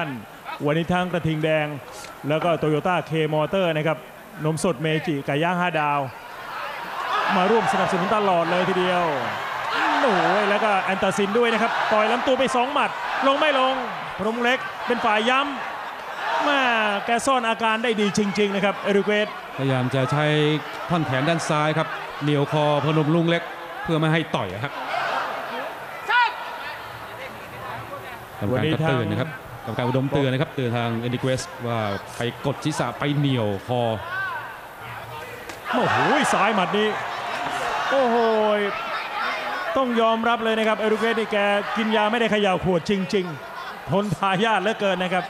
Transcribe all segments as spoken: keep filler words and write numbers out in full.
ท่านวันนี้ทั้งกระทิงแดงแล้วก็โตโยต้าเคมอเตอร์นะครับนมสดเมจิไก่ย่างห้าดาวมาร่วมสนับสนุนตลอดเลยทีเดียวโอ้ยแล้วก็แอนตาซินด้วยนะครับต่อยลำตัวไปสองหมัดลงไม่ลงพนมเล็กเป็นฝ่ายย้ำมาแกซ่อนอาการได้ดีจริงๆนะครับเอริเกสพยายามจะใช้ท่อนแขนด้านซ้ายครับเหนียวคอพนมลุงเล็กเพื่อไม่ให้ต่อยครับกรรมการก็เตือนนะครับกรรมการอุดมเตือนนะครับเตือนทางเอริเกสว่าไปกดศีรษะไปเหนียวคอโอ้โหซ้ายหมัดนี้โอ้โหต้องยอมรับเลยนะครับเอริเกสนี่แกกินยาไม่ได้เขย่าขวดจริงๆทนทายาทเหลือเกินนะครับ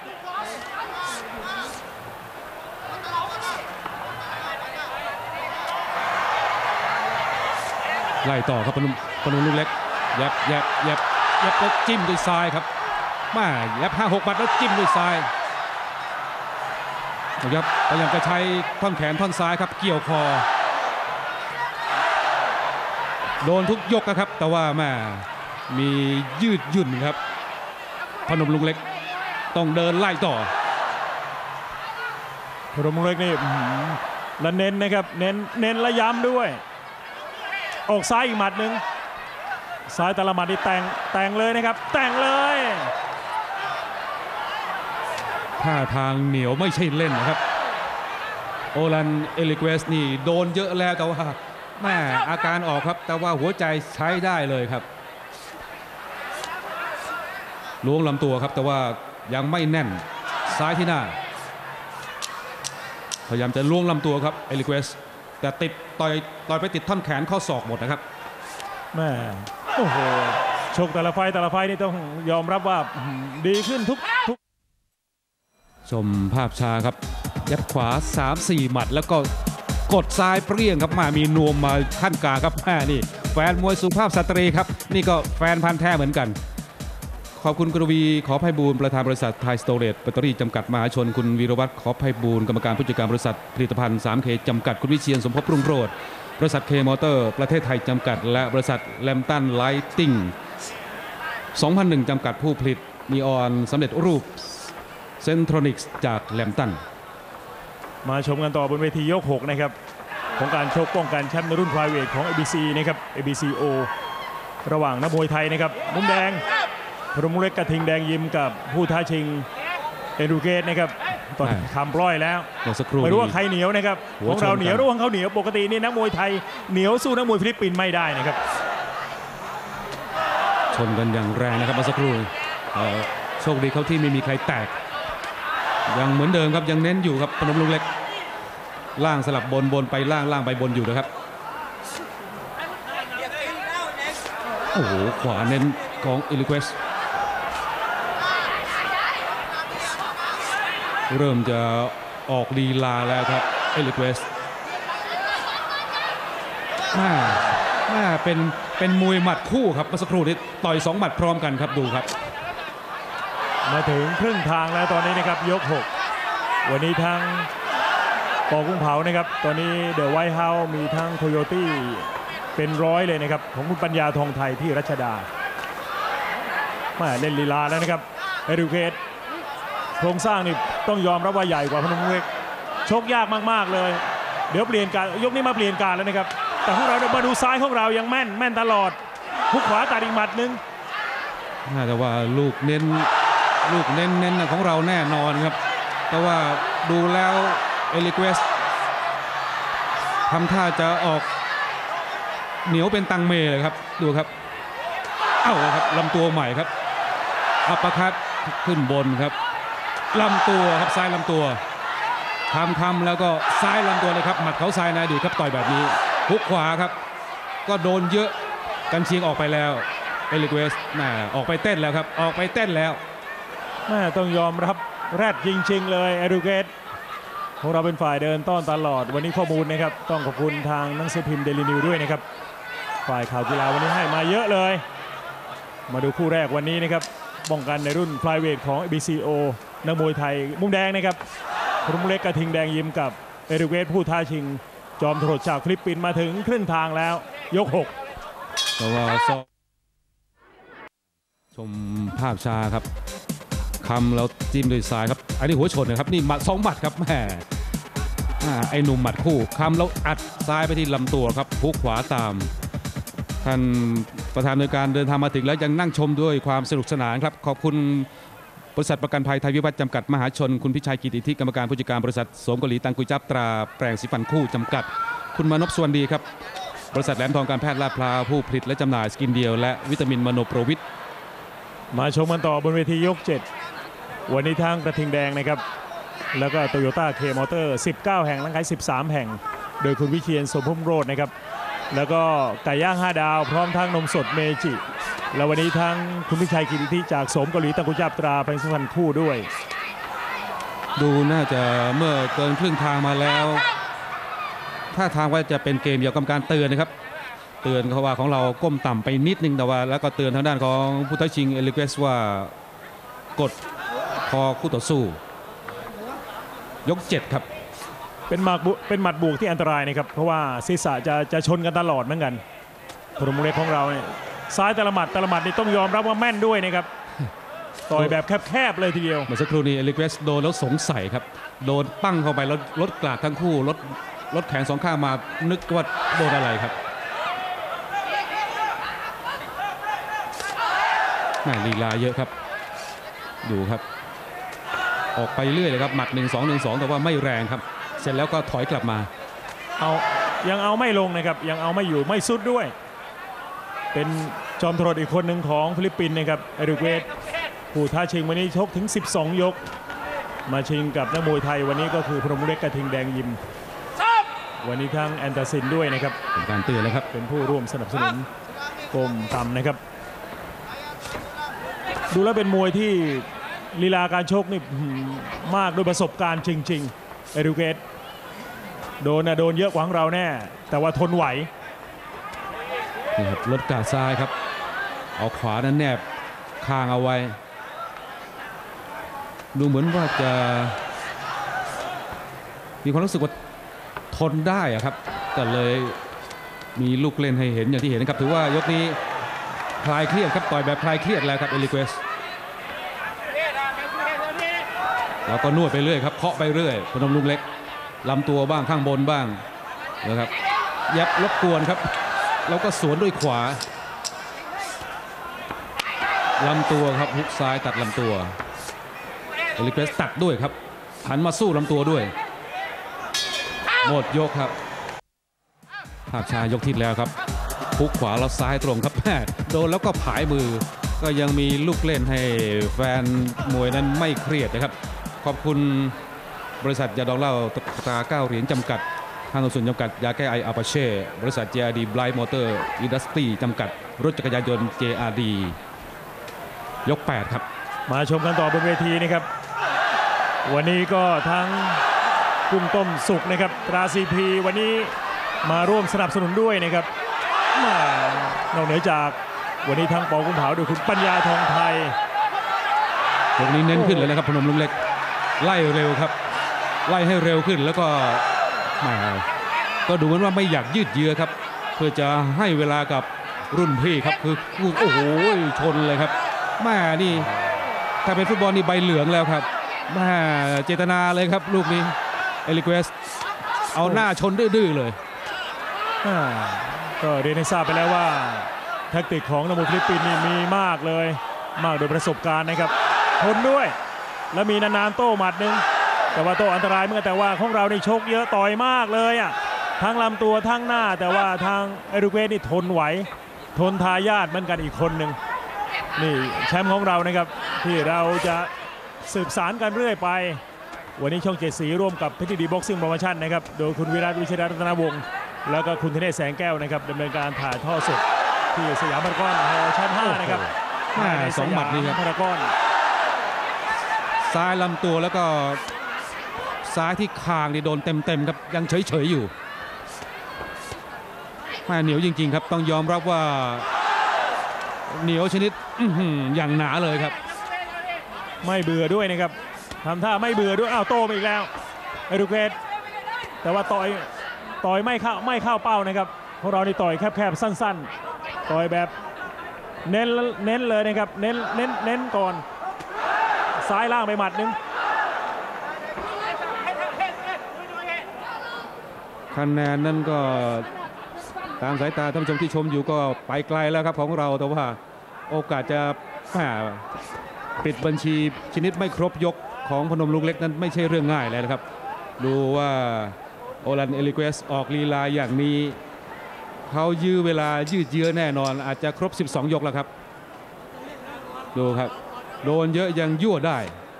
ไล่ต่อครับพนมพนมลุงเล็กยับยับยับยับแล้วจิ้มด้วยซ้ายครับมายับห้าหกบัดแล้วจิ้มด้วยซ้ายนะครับพยายามจะใช้ท่อนแขนท่อนซ้ายครับเกี่ยวคอโดนทุกยกนะครับแต่ว่าแม่มียืดหยุ่นครับพนมลุงเล็กต้องเดินไล่ต่อพนมลุงเล็กนี่และเน้นนะครับเน้นเน้นและย้ำด้วยออกซ้ายอีกหมัดหนึ่งซ้ายแต่ละหมัดนี่แต่งแต่งเลยนะครับแต่งเลยท่าทางเหนียวไม่ใช่เล่นนะครับโอลันเอลิเกสนี่โดนเยอะแล้วแต่ว่าแม่อาการออกครับแต่ว่าหัวใจใช้ได้เลยครับล้วงลำตัวครับแต่ว่ายังไม่แน่นซ้ายที่หน้าพยายามจะล้วงลำตัวครับเอลิเกสแต่ติดต่อยต่อยไปติดท่อนแขนข้อศอกหมดนะครับแม่โอ้โหชกแต่ละไฟแต่ละไฟนี่ต้องยอมรับว่าดีขึ้นทุกทุกชมภาพช้าครับยัดขวา สามสี่ หมัดแล้วก็กดซ้ายเปรี้ยงครับมามีนวมมาขั้นกลางครับแม่นี่แฟนมวยสุภาพสตรีครับนี่ก็แฟนพันธุ์แท้เหมือนกันขอบคุณกรวีขอไพบูลย์ประธานบริษัทไทยสโตรเรจแบตเตอรี่จำกัดมหาชนคุณวีรวัตรขอไพบูลย์กรรมการผู้จัดการบริษัทผลิตภัณฑ์ ทรีเค จำกัดคุณวิเชียรสมภพรุ่งโรจน์บริษัทเคมอเตอร์ประเทศไทยจำกัดและบริษัทแลมตันไลติ้งสองพันหนึ่งจำกัดผู้ผลิตนีออนสำเร็จรูปเซนทรอนิกส์จากแลมตันมาชมกันต่อบนเวทียกหกนะครับของการชกป้องกันแชมป์ในรุ่นไฟเวทของ เอ บี ซี นะครับ เอ บี ซี โอ ระหว่างนักมวยไทยนะครับมุมแดงพนมเล็กกระทิงแดงยิมกับผู้ท้าชิงเอริเกสนะครับตอนคำปล้อยแล้วไม่รู้ว่าใครเหนียวนะครับของเราเหนียวหรือว่าเขาเหนียวปกตินี่นักมวยไทยเหนียวสู้นักมวยฟิลิปปินส์ไม่ได้นะครับชนกันอย่างแรงนะครับเมื่อสักครู่โชคดีเขาที่ไม่มีใครแตกยังเหมือนเดิมครับยังเน้นอยู่ครับพนมลุงเล็กล่างสลับบนบนไปล่างล่างไปบนอยู่นะครับโอ้โหขวาเน้นของเอลิเกสเริ่มจะออกลีลาแล้วครับเอลิเกสน่าน่าเป็นเป็นมวยหมัดคู่ครับเมื่อสักครู่นี้ต่อยสองหมัดพร้อมกันครับดูครับมาถึงครึ่งทางแล้วตอนนี้นะครับยกหกวันนี้ทั้งปอกุ้งเผานะครับตอนนี้เดอะไวท์เฮาส์มีทั้งโคโยตี้เป็นร้อยเลยนะครับของคุณปัญญาทองไทยที่รัชดามาเล่นลีลาแล้วนะครับเอริเกสโครงสร้างนี่ต้องยอมรับว่าใหญ่กว่าพนมเล็กชกยากมากๆเลยเดี๋ยวเปลี่ยนการยกนี้มาเปลี่ยนการแล้วนะครับแต่พวกเรามาดูซ้ายของเรายังแม่นแม่นตลอดหุกขวาตัดอีกหมัดนึงน่าจะว่าลูกเน้นลูกเน้นเน้นของเราแน่นอนครับแต่ว่าดูแล้วเอลิเกสทำท่าจะออกเหนียวเป็นตังเมเลยครับดูครับเอ้าครับลำตัวใหม่ครับอัปเปอร์คัตขึ้นบนครับลำตัวครับซ้ายลำตัวทำทำแล้วก็ซ้ายลำตัวเลยครับหมัดเขาซ้ายนะดูครับต่อยแบบนี้ฮุกขวาครับก็โดนเยอะกันเชียงออกไปแล้วเอลิเกสน่าออกไปเต้นแล้วครับออกไปเต้นแล้วน่าต้องยอมรับแรดจริงๆเลยเอริเกสของเราเป็นฝ่ายเดินต้อนตลอดวันนี้ข้อมูลนะครับต้องขอบคุณทางหนังสือพิมพ์เดลินิวด้วยนะครับฝ่ายข่าวกีฬาวันนี้ให้มาเยอะเลยมาดูคู่แรกวันนี้นะครับป้องกันในรุ่นไฟเวทของ เอ บี ซี โอ นักมวยไทยมุมแดงนะครับพนมเล็กกระทิงแดงยิมกับเอริเกสผู้ท้าชิงจอมโหดจากฟิลิปปินส์มาถึงครึ่งทางแล้วยกหกแต่ว่าชมภาพช้าครับคำแล้วจิ้มด้วยซ้ายครับอันนี้หัวชนนะครับนี่หมัดสองหมัดครับแหมไอ้หนุ่มหมัดคู่คำแล้วอัดซ้ายไปที่ลำตัวครับพุกขวาตามท่านประธานในการเดินทางมาถึงแล้วยังนั่งชมด้วยความสนุกสนานครับขอบคุณบริษัทประกันภัยไทยวิวัฒน์จำกัดมหาชนคุณพิชัยกิติธิกรรมการผู้จัดการบริษัทโสมเกาหลีตังกุยจับตราแปรงสีฟันคู่จำกัดคุณมานพสวัสดีครับบริษัทแหลมทองการแพทย์ลาดพร้าวผู้ผลิตและจำหน่ายสกินเดียวและวิตามินมโนโปรวิตมาชมกันต่อบนเวทียกเจ็ดวันนี้ทางกระทิงแดงนะครับแล้วก็โตโยต้าเคมอเตอร์สิบเก้าแห่งร่างกายสิบสามแห่งโดยคุณวิเชียรสมพุ่มโรจน์นะครับแล้วก็ไก่ย่างห้าดาวพร้อมทั้งนมสดเมจิแล้ววันนี้ทั้งคุณพิชัยกิติธิจากโสมเกาหลีตังกุจับตราเป็นสุพรรณคู่ด้วยดูน่าจะเมื่อเกินครึ่งทางมาแล้วถ้าทางว่าจะเป็นเกมเดียวกับการเตือนนะครับเตือนเขาว่าของเราก้มต่ำไปนิดนึงแต่ว่าแล้วก็เตือนทางด้านของผู้ท้าชิงเอลิเกสว่ากดคอคู่ต่อสู้ยกเจ็ดครับเป็นหมัดเป็นหมัดบวกที่อันตรายนะครับเพราะว่าศีรษะจะจะชนกันตลอดเหมือนกันพรหมเล็กของเราเนี่ยซ้ายแต่ละหมัดแต่ละหมัดนี่ต้องยอมรับว่าแม่นด้วยนะครับต่อยแบบแคบๆเลยทีเดียวเมื่อสักครู่นี้เอลิเกสโดนแล้วสงสัยครับโดนปั้งเข้าไปแล้วลดกลาดทั้งคู่ลดลดแขนสองข้างมานึกว่าโดนอะไรครับน่าลีลาเยอะครับดูครับออกไปเรื่อยเลยครับหมัดหนึ่งสองหนึ่งสองแต่ว่าไม่แรงครับเสร็จแล้วก็ถอยกลับมาเอายังเอาไม่ลงนะครับยังเอาไม่อยู่ไม่สุดด้วยเป็นจอมทรหดอีกคนหนึ่งของฟิลิปปินส์นะครับเอริกเวสผู้ท้าชิงวันนี้ชกถึงสิบสองยกมาชิงกับนักมวยไทยวันนี้ก็คือพรหมเล็กกระทิงแดงยิมวันนี้ทั้งแอนตาซินด้วยนะครับเป็นการเตือนแล้วครับเป็นผู้ร่วมสนับสนุนกรมต่ำนะครับดูแล้วเป็นมวยที่ลีลาการชกนี่มากด้วยประสบการณ์จริงๆเอริกเวสโดนนะโดนเยอะกว่าของเราแน่แต่ว่าทนไหวนี่ครับลดกาดซ้ายครับเอาขวานั้นแนบคางเอาไว้ดูเหมือนว่าจะมีความรู้สึกว่าทนได้อะครับแต่เลยมีลูกเล่นให้เห็นอย่างที่เห็นนะครับถือว่ายกนี้คลายเครียดครับต่อยแบบคลายเครียดแล้วครับเอลิเกสแล้วก็นวดไปเรื่อยครับเคาะไปเรื่อยพนมลุงเล็กลำตัวบ้างข้างบนบ้างนะครับยับรบกวนครับแล้วก็สวนด้วยขวาลำตัวครับฮุกซ้ายตัดลำตัวเอลิเกสตัดด้วยครับหันมาสู้ลำตัวด้วยหมดยกครับภาพช้ายกที่แล้วครับฮุกขวาแล้วซ้ายตรงครับแม่โดนแล้วก็ผายมือก็ยังมีลูกเล่นให้แฟนมวยนั้นไม่เครียดนะครับขอบคุณบริษัทยาดองเหล้าตราเก้าเหรียญจำกัดห้างหุ้นส่วนจำกัดยาแก้ไออาปาเช่บริษัท เจ อาร์ ดี Blind Motor Industry จำกัดรถจักรยานยนต์ เจ อาร์ ดี ยกแปดครับมาชมกันต่อบนเวทีนะครับวันนี้ก็ทั้งกุ้งต้มสุกนะครับตราซีพีวันนี้มาร่วมสนับสนุนด้วยนะครับนอกเหนือจากวันนี้ทั้งปอกุ้งเผาโดยคุณปัญญาทองไทยตรงนี้เน้นขึ้นเลยนะครับพนมลุงเล็กไล่เร็วครับไล่ให้เร็วขึ้นแล้วก็ก็ดูเหมือนว่าไม่อยากยืดเยื้อครับเพื่อจะให้เวลากับรุ่นพี่ครับคือโอ้โหชนเลยครับแม่นี่ถ้าเป็นฟุตบอลนี่ใบเหลืองแล้วครับแม่เจตนาเลยครับลูกนี้เอลิเกสเอาหน้าชนดื้อๆเลยก็เรียนให้ทราบไปแล้วว่าแทคติกของนักมวยฟิลิปปินส์นี่มีมากเลยมากโดยประสบการณ์นะครับทนด้วยแล้วมีนานๆโต้หมัดหนึ่งแต่ว่าโต้อันตรายเมื่อแต่ว่าของเราในชกเยอะต่อยมากเลยอ่ะทั้งลำตัวทั้งหน้าแต่ว่าทางเอริกเวสนี่ทนไหวทนทายาทเหมือนกันอีกคนหนึ่งนี่แชมป์ของเรานะครับที่เราจะสืบสารกันเรื่อยไปวันนี้ช่องเจ็ดสีร่วมกับเพชรดีบ็อกซิ่งโปรโมชั่นนะครับโดยคุณวิรัตวิชัยรัตนวงศ์แล้วก็คุณธเนศแสงแก้วนะครับดำเนินการถ่ายทอดสดที่สยามพารากอนฮอลล์ชั้นห้านะครับสองหมัดนี่ครับพารากอนซ้ายลำตัวแล้วก็ซ้ายที่คางนี่โดนเต็มๆครับยังเฉยๆอยู่แม่เหนียวจริงๆครับต้องยอมรับว่าเหนียวชนิดอย่างหนาเลยครับไม่เบื่อด้วยนะครับทำท่าไม่เบื่อด้วยอ้าวโตมาอีกแล้วเอริกเวสแต่ว่าต่อยต่อยไม่เข้าไม่เข้าเป้านะครับพวกเรานี่ต่อยแคบๆสั้นๆต่อยแบบเน้นเน้นเลยนะครับเน้นเน้นเน้นก่อนซ้ายล่างไปหมัดหนึ่งคะแนนนั้นก็ตามสายตาท่านผู้ชมที่ชมอยู่ก็ไปไกลแล้วครับของเราแต่ว่าโอกาสจะปิดบัญชีชนิดไม่ครบยกของพนมรุ้งเล็กนั้นไม่ใช่เรื่องง่ายเลยนะครับดูว่าโอลันเอลิเกสออกลีลาอย่างนี้เขายื้อเวลายืดเยื้อแน่นอนอาจจะครบสิบสองยกแล้วครับดูครับโดนเยอะยังยั่วได้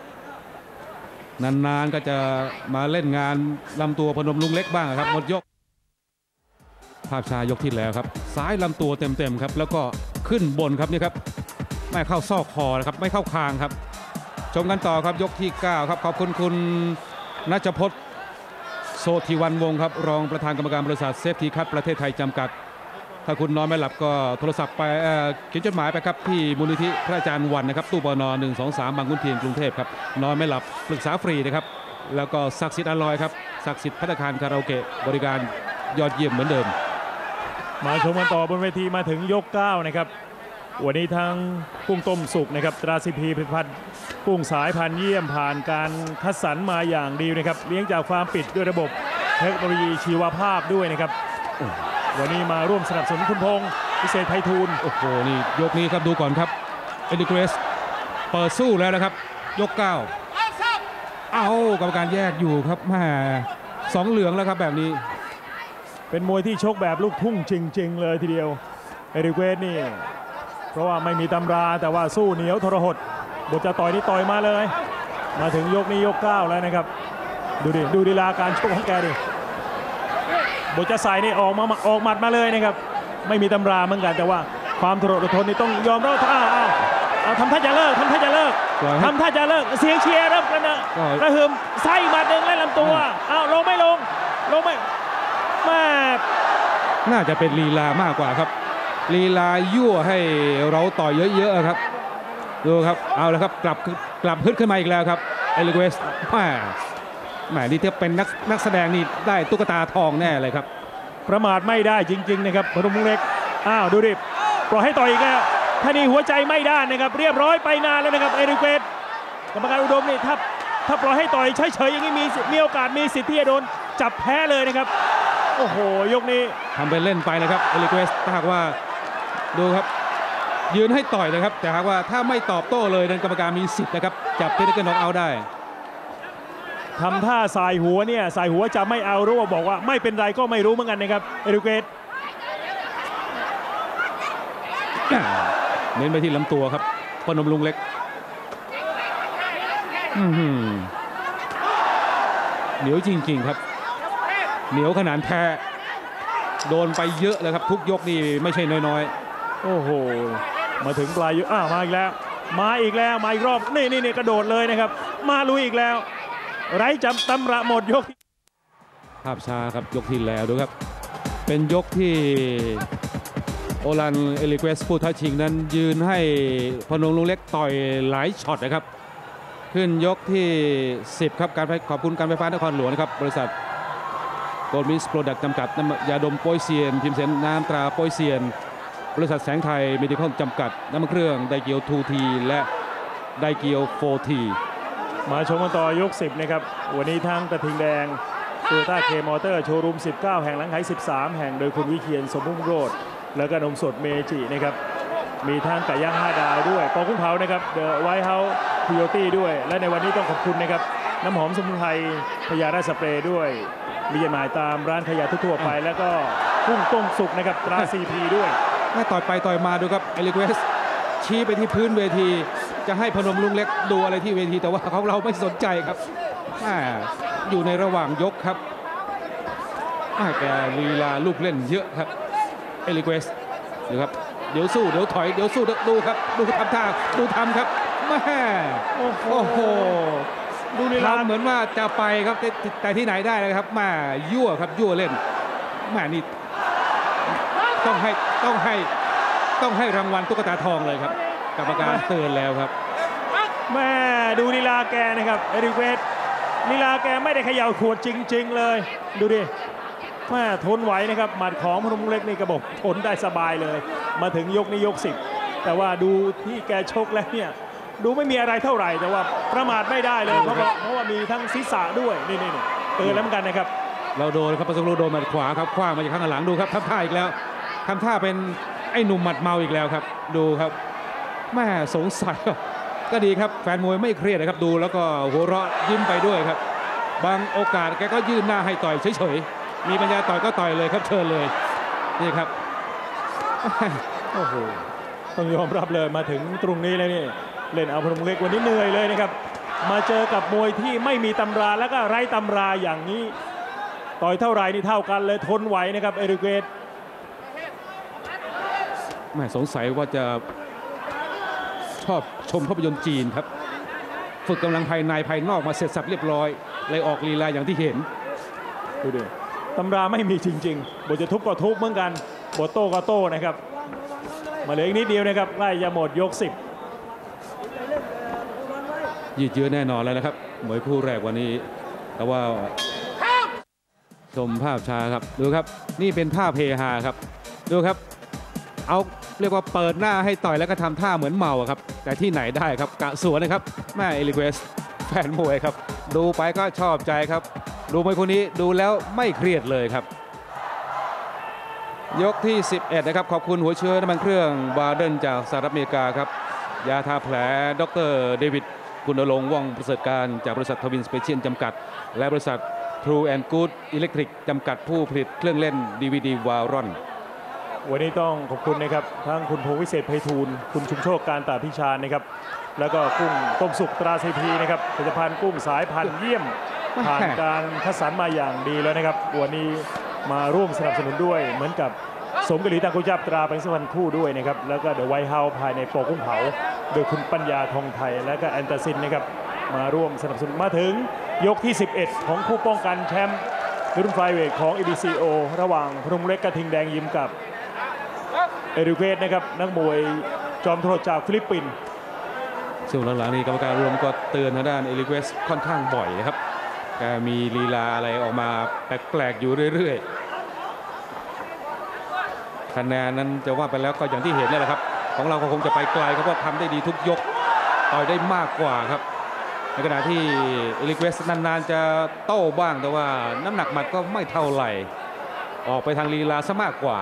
นานๆก็จะมาเล่นงานลำตัวพนมรุ้งเล็กบ้างครับหมดยกภาพช้ายกที่แล้วครับซ้ายลำตัวเต็มๆครับแล้วก็ขึ้นบนครับนี่ครับไม่เข้าซอกคอนะครับไม่เข้าคางครับชมกันต่อครับยกที่เก้าครับขอบคุณคุณณัชพจน์โสธิวันวงศ์ครับรองประธานกรรมการบริษัทเซฟทีคัทประเทศไทยจำกัดถ้าคุณนอนไม่หลับก็โทรศัพท์ไปเขียนจดหมายไปครับที่มูลนิธิพระอาจารย์วันนะครับตู้ปนหนึ่งสองสามบางขุนเทียนกรุงเทพครับนอนไม่หลับปรึกษาฟรีนะครับแล้วก็ศักดิ์สิทธิ์อลอยครับศักดิ์สิทธิ์ภัตตาคารคาราโอเกะบริการยอดเยี่ยมเหมือนเดิมมาชมกันต่อบนเวทีมาถึงยกเก้านะครับวันนี้ทั้งกุ้งต้มสุกนะครับตราซีพีผลิตภัณฑ์กุ้งสายพันธุ์เยี่ยมผ่านการคัดสรรมาอย่างดีนะครับเลี้ยงจากฟาร์มปิดด้วยระบบเทคโนโลยีชีวภาพด้วยนะครับวันนี้มาร่วมสนับสนุนคุณพงษ์พิเศษไพฑูรย์โอ้โหนี่ยกนี้ครับดูก่อนครับเอลิเกสเปิดสู้แล้วนะครับยกเก้าเอากรรมการแยกอยู่ครับแม่สองเหลืองแล้วครับแบบนี้เป็นมวยที่ชกแบบลูกทุ่งจริงๆเลยทีเดียวเอริเกสนี่เพราะว่าไม่มีตำราแต่ว่าสู้เหนียวทรหดบทจะต่อยนี่ต่อยมาเลยมาถึงยกนี้ยกเก้าแล้วนะครับดูดิดูลีลาการชกของแกดิบทจะใส่นี่ออกมาออกหมัดมาเลยนะครับไม่มีตำราเหมือนกันแต่ว่าความทรหดอดทนนี่ต้องยอมรับอ้าวอ้าวเอาทำท่าจะเลิกทำท่าจะเลิกทำท่าจะเลิกเสียงเชียร์เริ่มกันนะกระหึ่มไส้หมัดหนึ่งและลำตัวอ้าวลงไม่ลงลงไม่แม่น่าจะเป็นลีลามากกว่าครับลีลายั่วให้เราต่อยเยอะๆครับดูครับเอาละครับกลับกลับฮึดขึ้นมาอีกแล้วครับเอลิเกสแม่แม่นี่เทียบเป็นนักนักแสดงนี่ได้ตุ๊กตาทองแน่เลยครับประมาทไม่ได้จริงๆนะครับพนมรุ้งเล็กอ้าวดูดิปล่อยให้ต่อยอีกแล้วท่านี่หัวใจไม่ด้านนะครับเรียบร้อยไปนานแล้วนะครับเอลิเกสกรรมการอุดมนี่ถ้าถ้าปล่อยให้ต่อยเฉยๆอย่างนี้มีมีโอกาสมีสิทธิ์ที่จะโดนจับแพ้เลยนะครับโอ้โหยกนี้ทำไปเล่นไปนะครับเอลิเกสถ้าหากว่าดูครับยืนให้ต่อยนะครับแต่หากว่าถ้าไม่ตอบโต้เลยนั้นกรรมการมีสิทธิ์นะครับจับเทคนิคน็อกเอาท์ได้ทำท่าสายหัวเนี่ยสายหัวจะไม่เอาหรือว่าบอกว่าไม่เป็นไรก็ไม่รู้เหมือนกันนะครับเอริเกสเน้นไปที่ลำตัวครับพนมรุ้งเล็กเหนียวจริงๆครับเหนียวขนาดแพ้โดนไปเยอะเลยครับทุกยกนี่ไม่ใช่น้อยๆโอ้โหมาถึงปลายยกอ้าวมาอีกแล้วมาอีกแล้วมาอีกรอบนี่นี่นี่กระโดดเลยนะครับมาลุยอีกแล้วไร้จำตำระหมดยกภาพช้าครับยกที่แล้วดูครับเป็นยกที่โอลันเอลิเกสผู้ท้าชิงนั้นยืนให้พนมรุ้งเล็กต่อยหลายช็อตนะครับขึ้นยกที่สิบครับการขอบคุณการไฟฟ้านครหลวงนะครับบริษัทโกลมิสโปรดักต์จำกัดน้ำยาดมโปยเซียนพิมพ์เสนน้ำตราโปยเซียนบริษัทแสงไทยเมดิคอลจำกัดน้ำมันเครื่องไดเกียว ทู ที และไดเกียว โฟร์ ทีมาชมกันต่อยกสิบนะครับวันนี้ทั้งกระทิงแดงโตโยต้าเคมอเตอร์โชว์รูมสิบเก้าแห่งหลังไห้สิบสามแห่งโดยคุณวิเชียรสมบุญโรจน์แล้วก็นมสดเมจินะครับมีทั้งไก่ย่างห้าดาวด้วยปอกุ้งเผานะครับเดอะไวท์เฮาส์พิโยตี้ด้วยและในวันนี้ต้องขอบคุณนะครับน้ำหอมสมุนไพรพญาราชสเปรย์ด้วยมีจำหน่ายตามร้านขยะทั่วไปแล้วก็กุ้งต้มสุกนะครับตราซีพีด้วยไม่ต่อยไปต่อยมาดูครับเอลิเกสชี้ไปที่พื้นเวทีจะให้พนมรุ้งเล็กดูอะไรที่เวทีแต่ว่าเขาเราไม่สนใจครับอยู่ในระหว่างยกครับแกลีลาลูกเล่นเยอะครับเอลิเกสดูครับเดี๋ยวสู้เดี๋ยวถอยเดี๋ยวสู้ดูครับดูทำท่าดูทำครับแม่โอ้โหดูลีลาเหมือนว่าจะไปครับแต่ที่ไหนได้เลยครับมายั่วครับยั่วเล่นแม่นี่ต้องให้ต้องให้ต้องให้รางวัลตุ๊กตาทองเลยครับกรรมการเตือนแล้วครับแม่ดูลีลาแกนะครับเอริเกสลีลาแกไม่ได้เขย่าขวดจริงๆเลยดูดิแม่ทนไหวนะครับหมัดของพนมรุ้งเล็กนี่กระบอกทนได้สบายเลยมาถึงยกนี้ยกสิบแต่ว่าดูที่แกชกแล้วเนี่ยดูไม่มีอะไรเท่าไหร่แต่ว่าประมาทไม่ได้เลยเพราะว่าเพราะว่ามีทั้งศีรษะด้วยนี่นี่เตือนแล้วเหมือนกันนะครับเราโดนครับประสงค์โดนหมัดขวาครับคว้างมาจากข้างหลังดูครับทำท่าอีกแล้วทำท่าเป็นไอ้หนุ่มหมัดเมาอีกแล้วครับดูครับแม่สงสัยก็ดีครับแฟนมวยไม่เครียดนะครับดูแล้วก็หัวเราะยิ้มไปด้วยครับบางโอกาสแกก็ยื่นหน้าให้ต่อยเฉยๆมีปัญญาต่อยก็ต่อยเลยครับเชิญเลยนี่ครับโอ้โหต้องยอมรับเลยมาถึงตรงนี้เลยนี่เล่นเอาพนมเล็กวันนี้เหนื่อยเลยนะครับมาเจอกับมวยที่ไม่มีตำราแล้วก็ไร้ตำราอย่างนี้ต่อยเท่าไรนี่เท่ากันเลยทนไหวนะครับเอริเกตแม่สงสัยว่าจะชอบชมภาพยนตร์จีนครับฝึกกำลังภายในภายนอกมาเสร็จสับเรียบร้อยเลยออกลีลาอย่างที่เห็นดูดิตำราไม่มีจริงๆบทจะทุบก็ทุบเหมือนกันบทโต้ก็โต้นะครับมาเหลืออีกนิดเดียวนะครับใกล้จะหมดยกสิบยืดเยื้อแน่นอนแล้วนะครับมวยคู่แรกวันนี้แต่ว่าชมภาพช้าครับดูครับนี่เป็นภาพเฮฮาครับดูครับเอาเรียกว่าเปิดหน้าให้ต่อยแล้วก็ทำท่าเหมือนเมาครับแต่ที่ไหนได้ครับกะสวนนะครับแม่เอลิเวสแฟนมวยครับดูไปก็ชอบใจครับดูมวยคนนี้ดูแล้วไม่เครียดเลยครับยกที่สิบเอ็ดนะครับขอบคุณหัวเชื้อน้ำมันเครื่องบาร์เดนจากสหรัฐอเมริกาครับยาทาแผลดรเดวิดกุณรงค์ว่องประเสริฐการจากบริษัททวินสเปเชียลจำกัดและบริษัท True and Good Electric จำกัดผู้ผลิตเครื่องเล่น ดี วี ดี วาลอนวันนี้ต้องขอบคุณนะครับทั้งคุณพงษ์วิเศษไพฑูรย์คุณชุมโชคการตาพิชานนะครับแล้วก็กุ้งต้มสุกตราซีพีนะครับผลิตภัณฑ์กุ้งสายพันธุ์เยี่ยมผ่านการคัดสรรมาอย่างดีแล้วนะครับวันนี้มาร่วมสนับสนุนด้วยเหมือนกับสมกะหรี่ตังกุจับตราเป็นสวรรค์คู่ด้วยนะครับแล้วก็เดอะไวท์เฮาส์ภายในโปรกุ้งเผาโดยคุณปัญญาทองไทยและก็แอนตาซินนะครับมาร่วมสนับสนุนมาถึงยกที่สิบเอ็ดของคู่ป้องกันแชมป์รุ่นไฟเวทของ เอ บี ซี โอ ระหว่างพนมเล็กกระทิงแดงยิมกับเอริเกตนะครับนักมวยจอมโทษจากฟิลิปปินส์ช่วงหลังๆนี้กรรมการรวมก็เตือนทางด้านเอริเกตค่อนข้างบ่อยนะครับแกมีลีลาอะไรออกมาแปลกๆอยู่เรื่อยๆคะแนนนั้นจะว่าไปแล้วก็อย่างที่เห็นนี่แหละครับของเราก็คงจะไปไกลเพราะว่าทำได้ดีทุกยกต่อยได้มากกว่าครับในขณะที่เอริเกตนานๆจะโต้บ้างแต่ว่าน้ำหนักหมัดก็ไม่เท่าไหร่ออกไปทางลีลาซะมากกว่า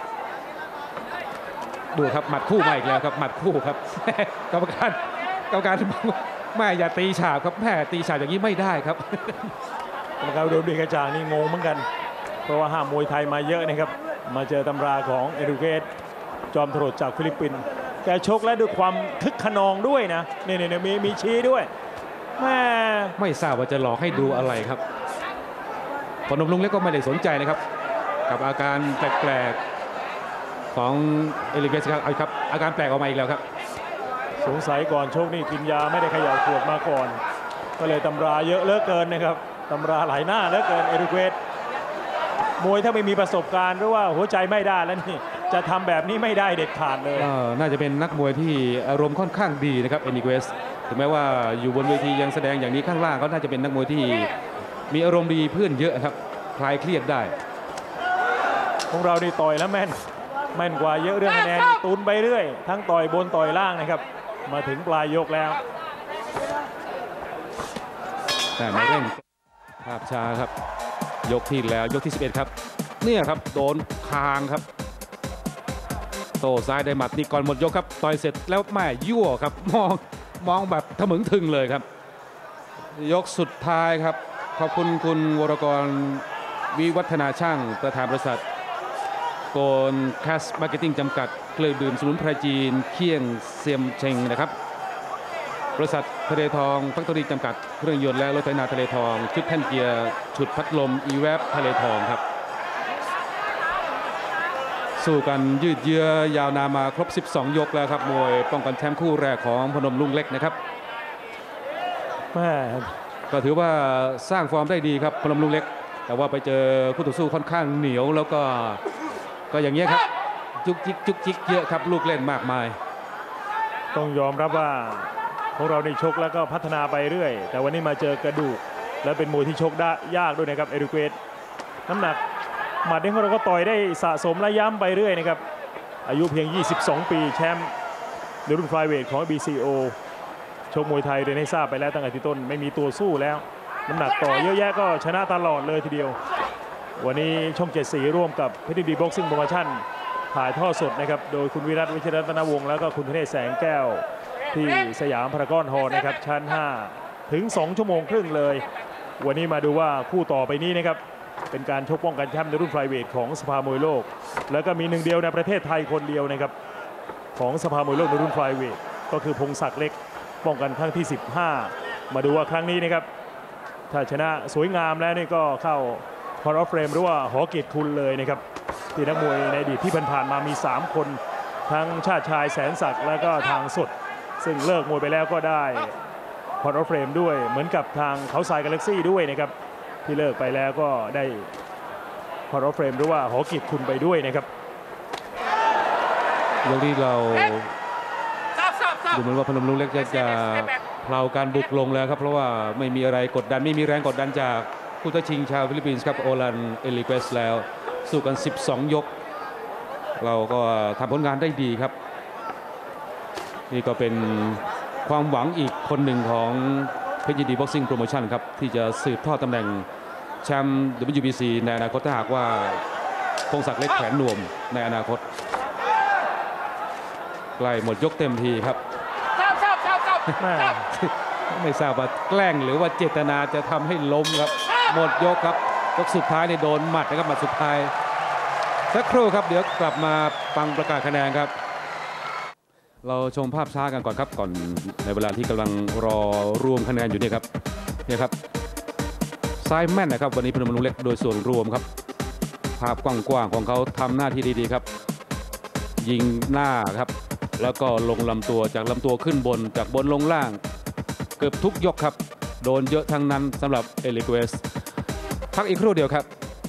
ดูครับหมัดคู่มาอีกแล้วครับหมัดคู่ครับกรรมการกรรมการแม่อย่าตีฉาบครับแม่ตีฉาบอย่างนี้ไม่ได้ครับกรรมการโดนดีกระจ่างนี่งงเหมือนกันเพราะว่าห้ามมวยไทยมาเยอะนะครับมาเจอตำราของเอริเกตจอมโหดจากฟิลิปปินส์แกชกและด้วยความทึกขนองด้วยนะนี่นี่มีมีชี้ด้วยแม่ไม่ทราบว่าจะหลอกให้ดูอะไรครับพนมรุ้งเล็กก็ไม่ได้สนใจนะครับกับอาการแปลกๆของเอลิเกตครับเอาครับอาการแปลกออกมาอีกแล้วครับสงสัยก่อนชกนี่กินยาไม่ได้เขย่าขวดมาก่อนก็เลยตำราเยอะเหลือเกินนะครับตำราหลายหน้าเหลือเกินเอริเกตมวยถ้าไม่มีประสบการณ์หรือว่าหัวใจไม่ได้แล้วนี่จะทำแบบนี้ไม่ได้เด็ดขาดเลยน่าจะเป็นนักมวยที่อารมณ์ค่อนข้างดีนะครับเอริเกตถึงแม้ว่าอยู่บนเวทียังแสดงอย่างนี้ข้างล่างก็น่าจะเป็นนักมวยที่มีอารมณ์ดีเพื่อนเยอะครับคลายเครียดได้ของเรานี่ต่อยแล้วแม่นแม่นกว่าเยอะเรื่องคะแนนตุนไปเรื่อยทั้งต่อยบนต่อยล่างนะครับมาถึงปลายยกแล้วแต่ไม่เร่งภาพช้าครับยกที่แล้วยกที่สิบเอ็ดครับเนี่ยครับโดนคางครับโต้ซ้ายได้หมัดนี่ก่อนหมดยกครับต่อยเสร็จแล้วแม่ยั่วครับมองมองแบบทะมึงถึงเลยครับยกสุดท้ายครับขอบคุณคุณวรกรวิวัฒนาช่างประธานบริษัทโกลแคสมาร์เก็ตติ้งจำกัดเครื่องดื่มสมุนไพรจีนเคี่ยงเซียมเชงนะครับบริษัททะเลทองแฟคทอรี่จำกัดเครื่องยนต์และรถไถนาทะเลทองชุดแท่นเกียร์ชุดพัดลมอีแวบทะเลทองครับสู้กันยืดเยื้อยาวนานมาครบสิบสองยกแล้วครับมวยป้องกันแชมป์คู่แรกของพนมรุ้งเล็กนะครับก็ถือว่าสร้างฟอร์มได้ดีครับพนมรุ้งเล็กแต่ว่าไปเจอคู่ต่อสู้ค่อนข้างเหนียวแล้วก็ก็อย่างเงี้ยครับจุกจิกจุกจิกเยอะครับลูกเล่นมากมายต้องยอมรับว่าของเราในชกแล้วก็พัฒนาไปเรื่อยแต่วันนี้มาเจอกระดูกและเป็นมวยที่ชกได้ยากด้วยนะครับเอริเกตน้ำหนักหมัดนี้ของเราก็ต่อยได้สะสมและย้ำไปเรื่อยนะครับอายุเพียงยี่สิบสองปีแชมป์ในรุ่นไฟเวทของ บี ซี โอชกมวยไทยเรียนให้ทราบไปแล้วตั้งแต่ที่ต้นไม่มีตัวสู้แล้วน้ำหนักต่อเยอะแยะก็ชนะตลอดเลยทีเดียววันนี้ช่องเจ็ดสีร่วมกับเพชรยินดีบ็อกซิ่งโปรโมชั่นถ่ายทอดสดนะครับโดยคุณวิรัตวิชิรรัตนวงศ์แล้วก็คุณธเนศแสงแก้วที่สยามพารากอนฮอลล์นะครับชั้นห้าถึงสองชั่วโมงครึ่งเลยวันนี้มาดูว่าคู่ต่อไปนี้นะครับเป็นการชกป้องกันแชมป์ในรุ่นไฟเวทของสภามวยโลกแล้วก็มีหนึ่งเดียวในประเทศไทยคนเดียวนะครับของสภามวยโลกในรุ่นไฟเวทก็คือพงศักดิ์เล็กป้องกันครั้งที่สิบห้ามาดูว่าครั้งนี้นะครับถ้าชนะสวยงามแล้วนี่ก็เข้าพอร์ตเฟรมหรือว่าหอเกียรติคุณเลยนะครับที่นักมวยในอดีตที่ผ่านๆมามีสามคนทั้งชาติชายแสนศักดิ์แล้วก็ทางสดซึ่งเลิกมวยไปแล้วก็ได้พอร์ตเฟรมด้วยเหมือนกับทางเขาทรายกาแล็กซี่ด้วยนะครับที่เลิกไปแล้วก็ได้พอร์ตเฟรมหรือว่าหอเกียรติคุณไปด้วยนะครับยกที่เราดูเหมือนว่าพนมรุ้งเล็กจะจะเพลาการบุกลงแล้วครับเพราะว่าไม่มีอะไรกดดันไม่มีแรงกดดันจากผู้ท้าชิงชาวฟิลิปปินส์ครับโอลันเอลิเกสแล้วสู้กันสิบสองยกเราก็ทำผลงานได้ดีครับนี่ก็เป็นความหวังอีกคนหนึ่งของเพชรยินดีบ็อกซิ่งโปรโมชั่นครับที่จะสืบทอดตำแหน่งแชมป์ ดับเบิลยู บี ซี ในอนาคตถ้าหากว่าพงศักดิ์เล็กแขวนนวมในอนาคตใกล้หมดยกเต็มทีครับไม่ทราบว่าแกล้งหรือว่าเจตนาจะทำให้ล้มครับหมดยกครับยกสุดท้ายในโดนหมัดนะครับหมัดสุดท้ายสักครู่ครับเดี๋ยวกลับมาฟังประกาศคะแนนครับเราชมภาพช้ากันก่อนครับก่อนในเวลาที่กำลังรอรวมคะแนนอยู่เนี่ยครับเนี่ยครับซ้ายแม่นนะครับวันนี้พนมรุ้งเล็กโดยส่วนรวมครับภาพกว้างๆของเขาทำหน้าที่ดีๆครับยิงหน้าครับแล้วก็ลงลำตัวจากลำตัวขึ้นบนจากบนลงล่างเกือบทุกยกครับโดนเยอะทั้งนั้นสำหรับเอลิเกสพักอีกครู่เดียวครับ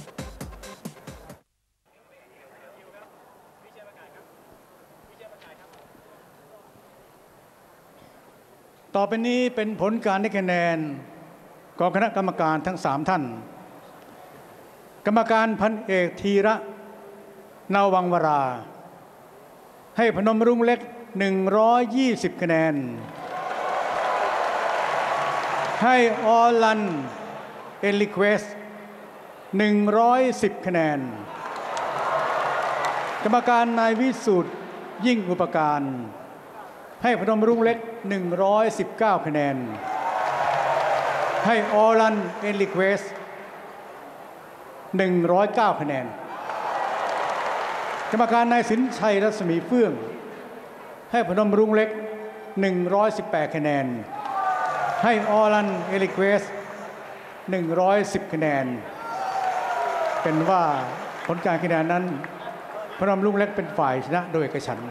ต่อไปนี้เป็นผลการได้คะแนนของคณะกรรมการทั้งสามท่านกรรมการพันเอกธีระนาวังวราให้พนมรุ้งเล็กหนึ่งร้อยยี่สิบคะแนนให้ออลันเอลิเควสหนึ่งร้อยสิบคะแนนกรรมการนายวิสุทธิ์ยิ่งอุปการให้พนมรุ้งเล็กหนึ่งร้อยสิบเก้าคะแนนให้ออลันเอลิเควสหนึ่งร้อยเก้าคะแนนกรรมการนายสินชัยรัศมีเฟื่องให้พนมรุ้งเล็กหนึ่งร้อยสิบแปดคะแนนให้ออลันเอลิเควสหนึ่งร้อยสิบคะแนนเป็นว่าผลการคะแนนนั้นพนมรุ้งเล็กเป็นฝ่ายชนะโดยเอกฉันท์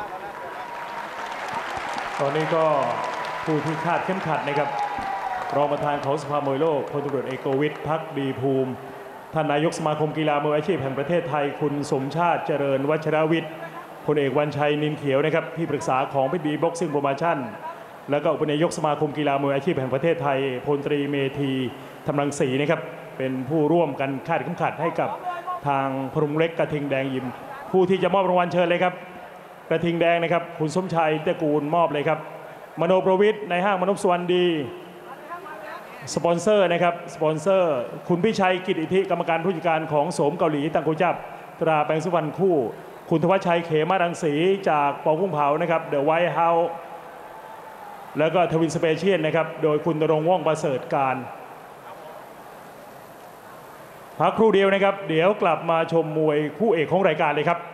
ตอนนี้ก็ผู้ที่คาดเข้มขัดนะครับรองประธานของสภามวยโลกพลตำรวจเอกโกวิทภักดีภูมิท่านนายกสมาคมกีฬามวยอาชีพแห่งประเทศไทยคุณสมชาติเจริญวัชรวิทย์พลเอกวันชัยนินเขียวนะครับที่ปรึกษาของเพชรดีบ็อกซิ่งโปรโมชั่นแล้วก็อุปนายกสมาคมกีฬามวยอาชีพแห่งประเทศไทยพลตรีเมธีธำรังศรีนะครับเป็นผู้ร่วมกันคาดเข้มขัดให้กับทางพรุงเล็กกระทิงแดงยิมผู้ที่จะมอบรางวัลเชิญเลยครับกระทิงแดงนะครับคุณสมชัยตระกูลมอบเลยครับมโนประวิทย์ในห้างมนุษย์สวรรค์ดีสปอนเซอร์นะครับสปอนเซอร์คุณพิชัยกิตอิทธิกรรมการผู้จัดการของโสมเกาหลีตังกุจับตราแปลงสุวรรณคู่คุณทวัชชัยเขมารังสีจากปอกุ้งเผานะครับเดอะไวท์เฮาส์แล้วก็ทวินสเปเชียลนะครับโดยคุณณรงค์ว่องประเสริฐการพักครู่เดียวนะครับเดี๋ยวกลับมาชมมวยคู่เอกของรายการเลยครับ